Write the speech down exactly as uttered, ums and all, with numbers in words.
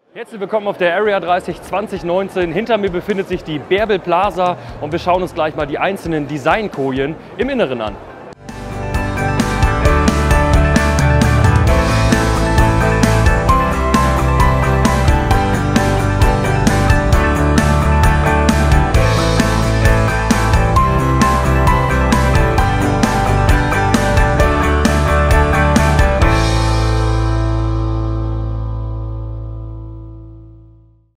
Herzlich willkommen auf der Area dreißig zwanzig neunzehn. Hinter mir befindet sich die Bärbel Plaza und wir schauen uns gleich mal die einzelnen Designkojen im Inneren an.